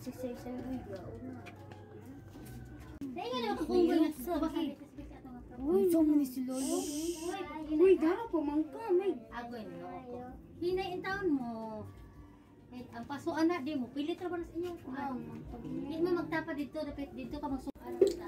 exercise ay gaon na. Dahil nga naman kukumbol na sa bakit. Uy, so many si Lolo. Uy, dara po mangka, may. Agoy no ako. Hinay in taon mo. Ang pasuan na di mo pilit ra ba sa inyo? Hindi mo magtapa dito, dapat dito ka magsuan ta.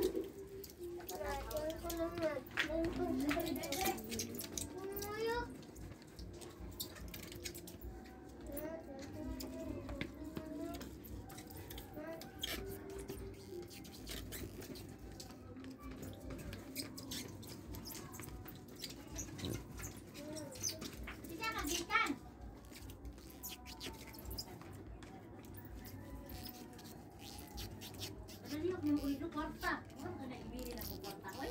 Yung ulo kwarta. Ano ka na ibili na kung kwarta, oy?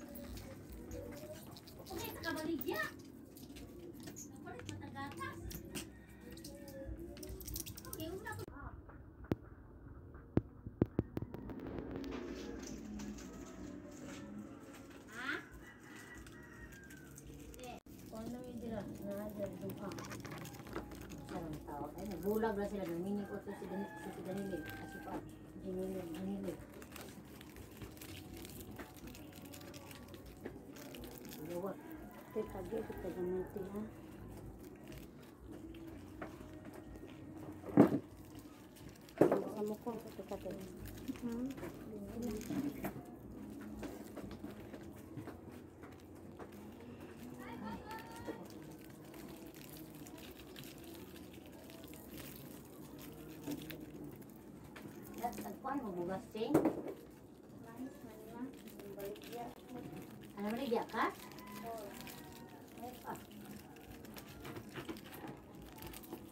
Okay, nakabaligya. Nakabalig matagatas. Okay, una ko. Ha? Kung ano yung dira, naradya, duka. Sarang tao. Ay, nagbulag na sila. Naminikot na si Danilin. Kasi pa, Danilin. Lawat. Teka, kita gamitin ha. Kamu ko, teka. Tagpuan mo bugas, Ching? Ano baligya ka? Ay pa.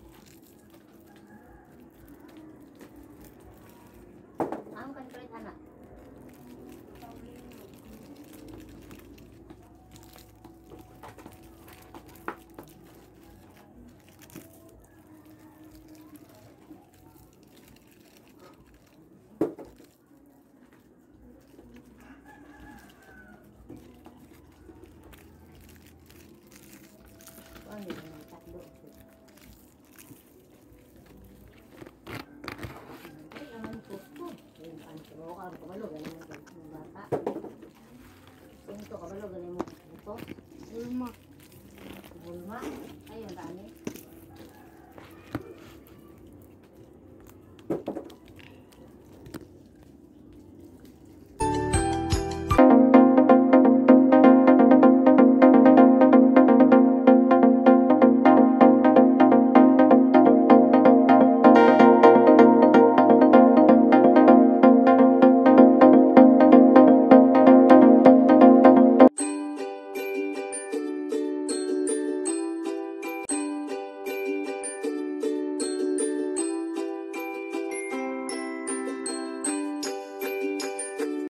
Ang kan kulit anak.